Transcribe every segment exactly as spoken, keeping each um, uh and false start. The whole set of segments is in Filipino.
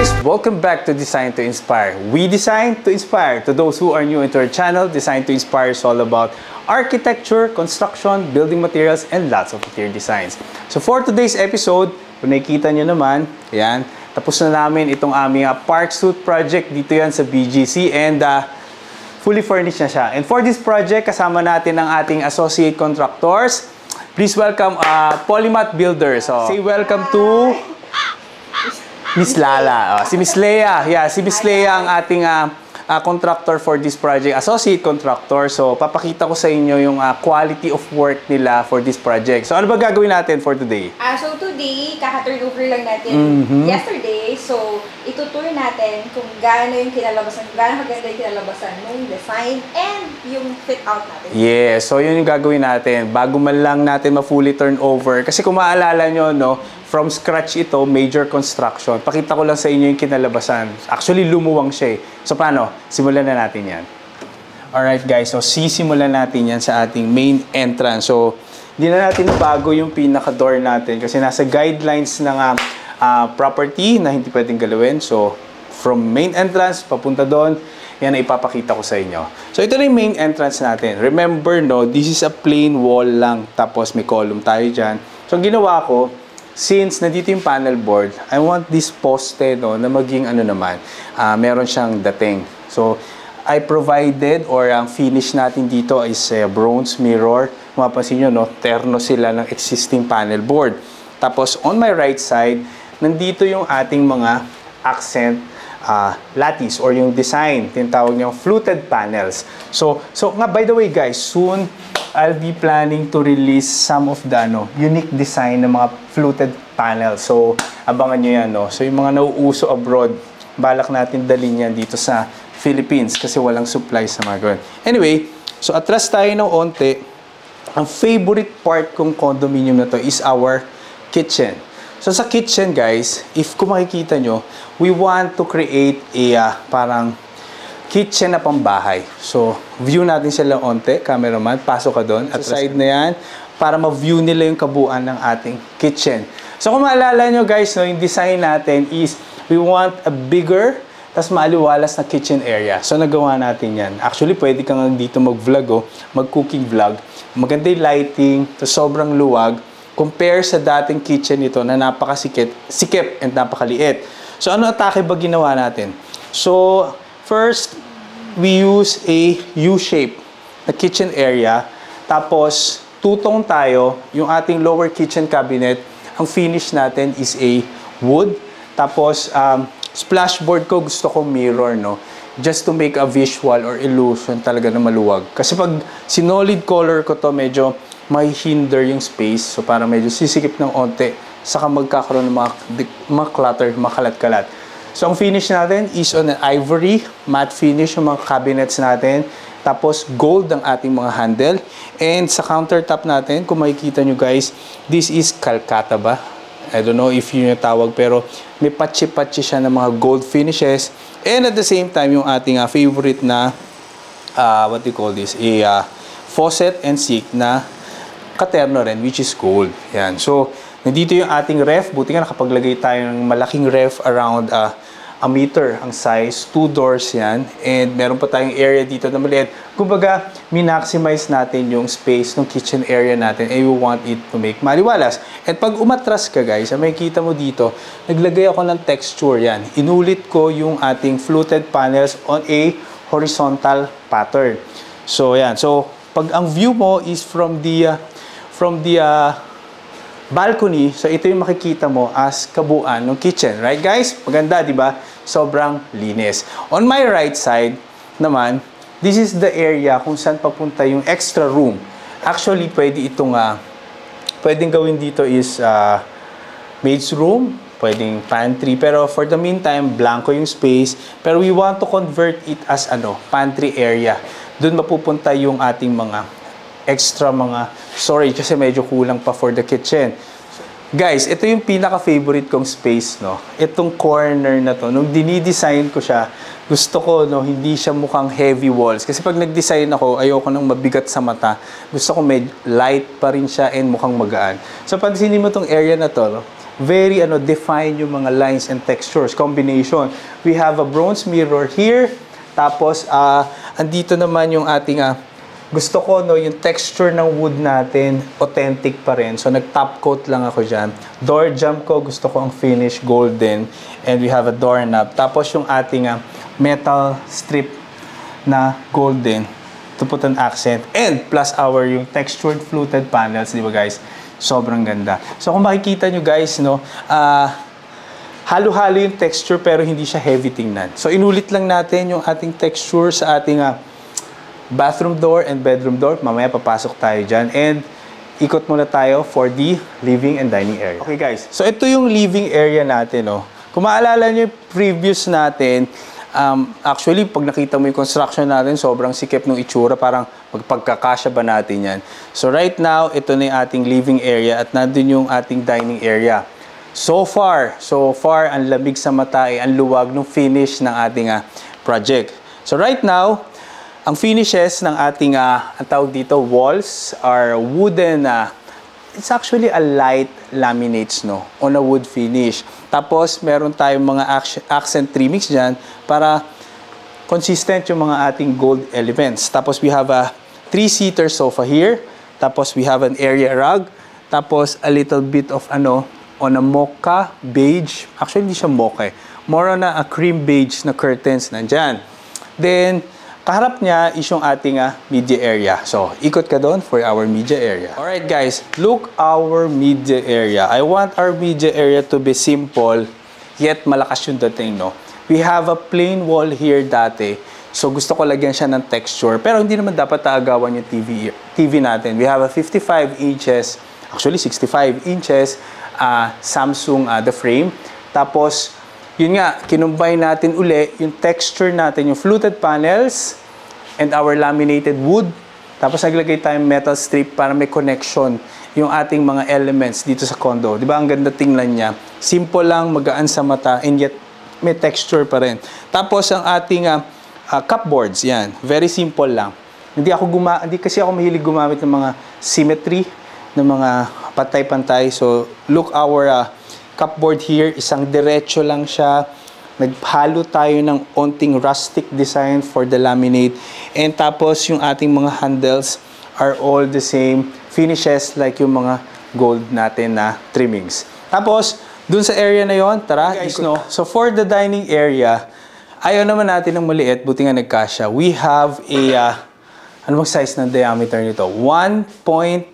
guys! Welcome back to Design to Inspire. We design to inspire. To those who are new into our channel, Design to Inspire is all about architecture, construction, building materials, and lots of interior designs. So for today's episode, kung nakikita nyo naman, ayan, tapos na namin itong aming uh, park suite project. Dito yan sa B G C and uh, fully furnished na siya. And for this project, kasama natin ang ating associate contractors. Please welcome uh, Polymath Builders. So, say welcome to Miss Lala. Oh, si Miss Leia. Yeah, si Miss Leia ang ating uh, uh, contractor for this project. Associate contractor. So, papakita ko sa inyo yung uh, quality of work nila for this project. So, ano ba gagawin natin for today? Uh, so, today, kaka-turnover lang natin mm-hmm. yesterday. So, itutour natin kung gaano yung kinalabasan, kung gaano kaganda yung kinalabasan ng design and yung fit out natin. Yeah, so yun yung gagawin natin. Bago man lang natin ma-fully turnover. Kasi kung maalala nyo, no, from scratch ito, major construction. Pakita ko lang sa inyo yung kinalabasan. Actually, lumuwang siya eh. So, paano? Simulan na natin yan. Alright guys, so sisimulan natin yan sa ating main entrance. So, hindi na natin bago yung pinaka-door natin kasi nasa guidelines ng uh, uh, property na hindi pwedeng galawin. So, from main entrance, papunta doon, yan na ipapakita ko sa inyo. So, ito na yung main entrance natin. Remember, no, this is a plain wall lang. Tapos, may column tayo dyan. So, ang ginawa ko, since nandito yung panel board, I want this poste, no, na maging ano naman, uh, meron siyang dating. So, I provided or ang finish natin dito is uh, bronze mirror. Mapapansin nyo, no, terno sila ng existing panel board. Tapos, on my right side, nandito yung ating mga accent uh, lattice or yung design. Tinatawag niyang fluted panels. So, so nga, by the way guys, soon, I'll be planning to release some of the ano, unique design ng mga fluted panels. So, abangan nyo yan. No? So, yung mga nauuso abroad, balak natin dalhin yan dito sa Philippines kasi walang supply sa mga ganun. Anyway, so atras tayo ng onte. Ang favorite part kong condominium na to is our kitchen. So, sa kitchen, guys, if kung makikita nyo, we want to create a uh, parang kitchen na pambahay. So, view natin sila onte. Cameraman, pasok ka doon. At sa side na yan, para ma-view nila yung kabuuan ng ating kitchen. So, kung maalala nyo guys, no, yung design natin is we want a bigger, tas maaliwalas na kitchen area. So, nagawa natin yan. Actually, pwede kang dito mag-vlog, oh, mag-cooking vlog. Maganda yung lighting, tas sobrang luwag. Compare sa dating kitchen nito na napakasikip sikip and napakaliit. So, ano atake ba ginawa natin? So, first, we use a U-shape na kitchen area. Tapos, tutong tayo, yung ating lower kitchen cabinet, ang finish natin is a wood. Tapos, um, splashboard ko gusto ko mirror, no? Just to make a visual or illusion talaga na maluwag. Kasi pag sinolid color ko to, medyo may hinder yung space. So, para medyo sisikip ng onte, saka magkakaroon ng mga, mga clutter, mga kalat-kalat. So, ang finish natin is on an ivory, matte finish yung mga cabinets natin. Tapos, gold ang ating mga handle. And sa countertop natin, kung makikita nyo guys, this is Calcutta ba? I don't know if yun yung tawag, pero may patsi-patsi siya ng mga gold finishes. And at the same time, yung ating uh, favorite na, uh, what do you call this? A uh, faucet and sink na katerno rin, which is gold. Yan. So, nandito yung ating ref. Buti nga nakapaglagay tayo ng malaking ref around uh, a meter ang size. Two doors yan. And meron pa tayong area dito na maliit. Kumbaga, min-maximize natin yung space ng kitchen area natin and we want it to make maliwalas. At pag umatras ka guys, may kita mo dito, naglagay ako ng texture yan. Inulit ko yung ating fluted panels on a horizontal pattern. So, yan. So, pag ang view mo is from the, uh, from the, uh, balcony, so ito yung makikita mo as kabuuan ng kitchen. Right, guys? Maganda, di ba? Sobrang linis. On my right side naman, this is the area kung saan papunta yung extra room. Actually, pwede itong, uh, pwedeng gawin dito is uh, maid's room, pwedeng pantry. Pero for the meantime, blanco yung space. Pero we want to convert it as ano, pantry area. Doon mapupunta yung ating mga extra mga storage kasi medyo kulang pa for the kitchen. Guys, ito yung pinaka-favorite kong space, no? Itong corner na to, nung dinidesign ko siya, gusto ko, no, hindi siya mukhang heavy walls. Kasi pag nag-design ako, ayoko nang mabigat sa mata. Gusto ko may light pa rin siya and mukhang magaan. So, pansinin mo tong area na to, no? very ano, define yung mga lines and textures, combination. We have a bronze mirror here. Tapos, uh, andito naman yung ating, uh, gusto ko, no, yung texture ng wood natin, authentic pa rin. So, nag-top coat lang ako dyan. Door jamb ko, gusto ko ang finish golden. And we have a doorknob. Tapos, yung ating uh, metal strip na golden to put an accent. And plus our yung textured fluted panels, di ba guys? Sobrang ganda. So, kung makikita nyo guys, no, ah, uh, halo-halo yung texture pero hindi siya heavy tingnan. So, inulit lang natin yung ating texture sa ating uh, bathroom door and bedroom door. Mamaya papasok tayo dyan. And ikot muna tayo for the living and dining area. Okay guys, so ito yung living area natin. No? Kung maalala nyo yung previous natin, um, actually pag nakita mo yung construction natin, sobrang sikip ng itsura. Parang magpagkakasya ba natin yan. So right now, ito na yung ating living area at nandun yung ating dining area. So far, so far, ang lamig sa mata ay ang luwag ng finish ng ating uh, project. So right now, ang finishes ng ating, uh, ang tawag dito, walls are wooden, uh, it's actually a light laminates, no, on a wood finish. Tapos, meron tayong mga accent trimmings dyan para consistent yung mga ating gold elements. Tapos, we have a three-seater sofa here. Tapos, we have an area rug. Tapos, a little bit of, ano, on a mocha beige. Actually, hindi siya mocha eh. More on a, a cream beige na curtains nandyan. Then, kaharap niya is yung ating uh, media area. So, ikot ka doon for our media area. Alright guys, look our media area. I want our media area to be simple, yet malakas yung dating, no? We have a plain wall here dati. So, gusto ko lagyan siya ng texture. Pero hindi naman dapat taagawan yung T V, T V natin. We have a fifty-five inches, actually sixty-five inches, uh, Samsung uh, the frame. Tapos, yun nga, kinumbine natin uli yung texture natin, yung fluted panels and our laminated wood. Tapos naglagay tayong metal strip para may connection yung ating mga elements dito sa condo. Di ba? Ang ganda tingnan niya. Simple lang, magaan sa mata, and yet may texture pa rin. Tapos ang ating uh, uh, cupboards, yan. Very simple lang. Hindi ako guma hindi kasi ako mahilig gumamit ng mga symmetry, ng mga pantay-pantay. So, look our uh, cupboard here, isang diretso lang siya. Naghalo tayo ng onting rustic design for the laminate. And tapos yung ating mga handles are all the same finishes like yung mga gold natin na trimmings. Tapos, dun sa area na yon, tara, guys, no? So for the dining area, ayaw naman natin ng maliit, buti nga nagkasya. We have a, uh, ano bang size ng diameter nito? one point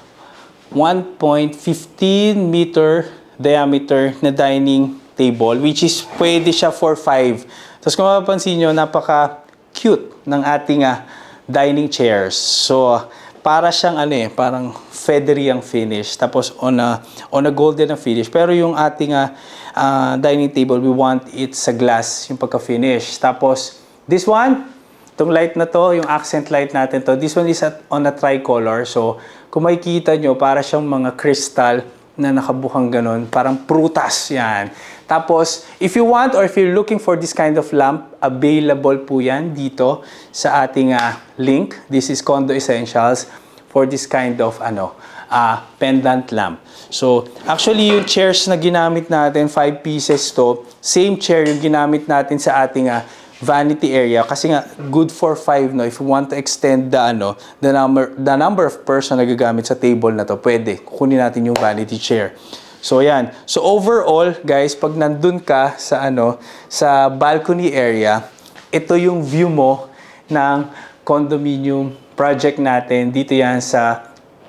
one point one five meter diameter na dining table, which is pwede siya for five. Tapos kung mapapansin nyo, napaka-cute ng ating uh, dining chairs. So, para siyang ano eh, parang feathery ang finish. Tapos on a, on a golden ang finish. Pero yung ating uh, uh, dining table, we want it sa glass, yung pagka-finish. Tapos, this one, itong light na to, yung accent light natin to, this one is at, on a tricolor. So, kung makikita nyo, para siyang mga crystal na nakabuhang ganun, parang prutas yan. Tapos, if you want or if you're looking for this kind of lamp, available po yan dito sa ating uh, link. This is Condo Essentials for this kind of ano, uh, pendant lamp. So, actually yung chairs na ginamit natin, five pieces to, same chair yung ginamit natin sa ating uh, vanity area kasi nga good for five, no, if you want to extend the ano the number the number of person na gagamit sa table na to, pwede kukunin natin yung vanity chair. So yan, so overall guys, pag nandun ka sa ano sa balcony area, ito yung view mo ng condominium project natin. Dito yan sa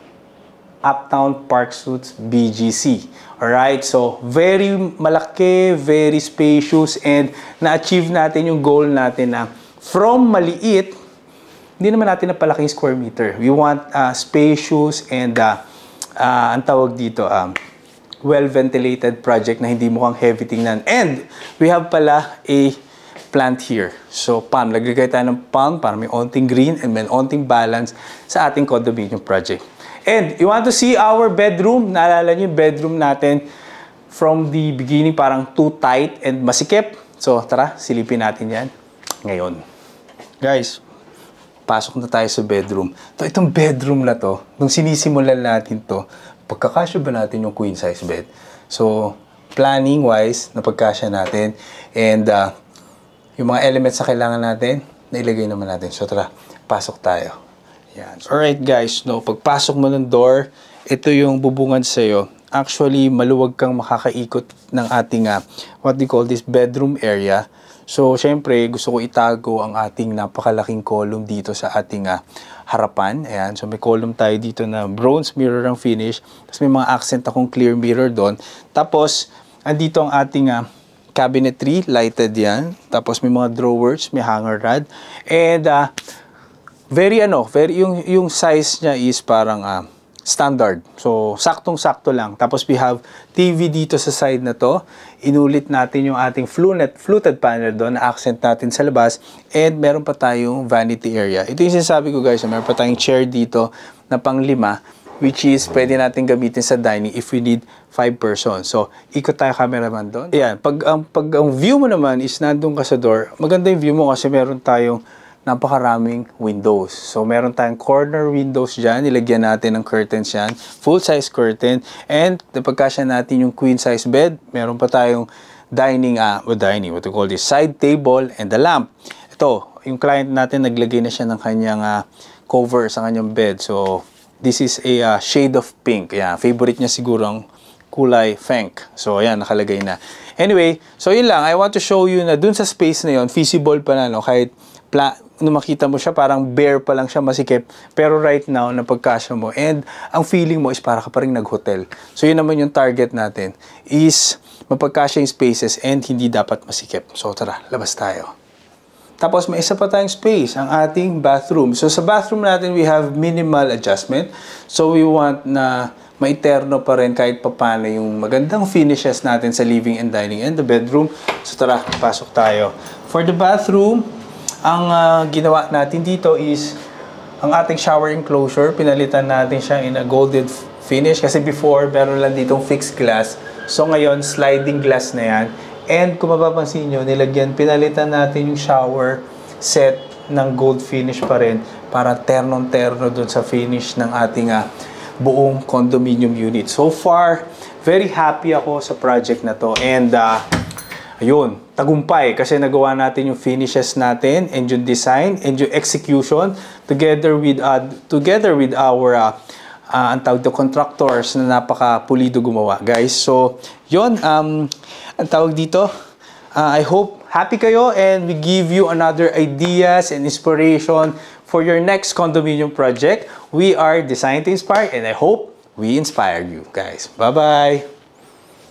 Uptown Park Suites B G C. Alright, so very malaki, very spacious, and na-achieve natin yung goal natin na from maliit, hindi naman natin napalaki yung square meter. We want uh, spacious and uh, uh, ang tawag dito, um, well-ventilated project na hindi mukhang heavy tingnan. And we have pala a plant here. So, palm. Naglagay tayo ng palm para may onting green and may onting balance sa ating condominium project. And you want to see our bedroom? Naalala niyo yung bedroom natin from the beginning parang too tight and masikip. So, tara, silipin natin yan ngayon. Guys, pasok na tayo sa bedroom. Ito, itong bedroom na to, nung sinisimulan natin to, pagkakasya ba natin yung queen size bed? So, planning-wise, napagkasya natin. And, uh, yung mga elements na kailangan natin, nailagay naman natin. So, tara, pasok tayo. Yan. Alright guys, no, pagpasok mo ng door, ito yung bubungan sa'yo. Actually, maluwag kang makakaikot ng ating, uh, what we call this, bedroom area. So, syempre, gusto ko itago ang ating napakalaking column dito sa ating uh, harapan. Ayan. So, may column tayo dito na bronze mirror ang finish. Tapos, may mga accent akong clear mirror doon. Tapos, andito ang ating uh, cabinetry, lighted yan. Tapos, may mga drawers, may hanger rod. And, uh, very ano, very, yung, yung size niya is parang, uh, standard. So, saktong-sakto lang. Tapos, we have T V dito sa side na to. Inulit natin yung ating fluted, fluted panel doon na accent natin sa labas. And, meron pa tayong vanity area. Ito yung sinasabi ko guys, meron pa tayong chair dito na pang lima, which is pwede natin gamitin sa dining if we need five persons. So, ikot tayo cameraman doon. Ayan, pag ang, pag ang view mo naman is nandun ka sa door, maganda yung view mo kasi meron tayong napakaraming windows. So, meron tayong corner windows dyan. Nilagyan natin ng curtains yan. Full-size curtain. And, napagkasya natin yung queen-size bed. Meron pa tayong dining, ah, uh, dining, what we call this, side table and the lamp. Ito, yung client natin, naglagay na siya ng kanyang uh, cover sa kanyang bed. So, this is a uh, shade of pink. Yeah, favorite niya siguro ang kulay pink. So, ayan, nakalagay na. Anyway, so yun lang. I want to show you na dun sa space na yun, feasible pa na, no? Kahit pla nung makita mo siya, parang bare pa lang siya, masikip. Pero right now, napagkasya mo. And ang feeling mo is para ka pa rin nag-hotel. So, yun naman yung target natin is mapagkasya yung spaces and hindi dapat masikip. So, tara, labas tayo. Tapos, may isa pa tayong space, ang ating bathroom. So, sa bathroom natin, we have minimal adjustment. So, we want na maiterno pa rin kahit papano yung magandang finishes natin sa living and dining and the bedroom. So, tara, pasok tayo. For the bathroom, ang uh, ginawa natin dito is ang ating shower enclosure, pinalitan natin siya in a golden finish kasi before meron lang ditong fixed glass. So ngayon sliding glass na yan. And kung mapapansin nyo, nilagyan, pinalitan natin yung shower set ng gold finish pa rin para ternong-terno dun sa finish ng ating uh, buong condominium unit. So far, very happy ako sa project na to. And uh, ayun, tagumpay kasi nagawa natin yung finishes natin and yung design and yung execution together with uh, together with our uh, uh, ang tawag to contractors na napaka-pulido gumawa, guys. So, yun, um, ang tawag dito, uh, I hope happy kayo and we give you another ideas and inspiration for your next condominium project. We are Design to Inspire and I hope we inspired you, guys. Bye-bye!